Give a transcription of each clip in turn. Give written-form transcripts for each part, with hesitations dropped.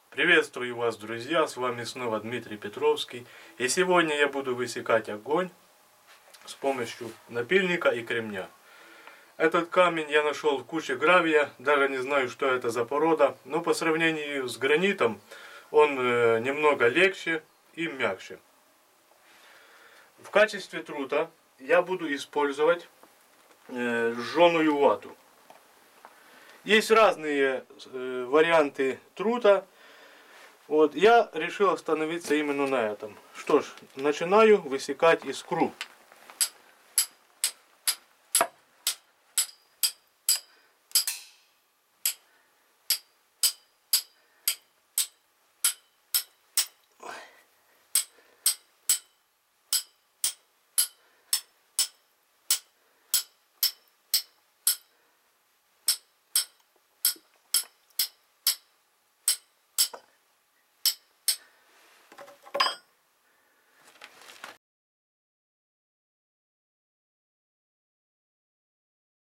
Приветствую вас, друзья, с вами снова Дмитрий Петровский. И сегодня я буду высекать огонь с помощью напильника и кремня. Этот камень я нашел в куче гравия, даже не знаю, что это за порода, но по сравнению с гранитом он немного легче и мягче. В качестве трута я буду использовать жженую вату. Есть разные варианты трута. Вот, я решил остановиться именно на этом. Что ж, начинаю высекать искру.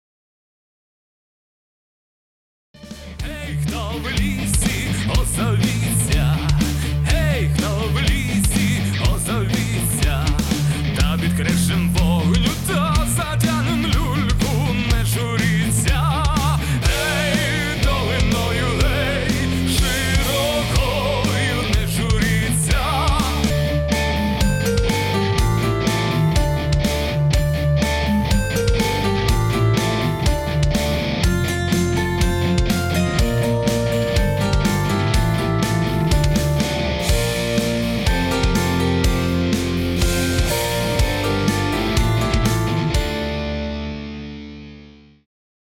Хто в лісі, озові.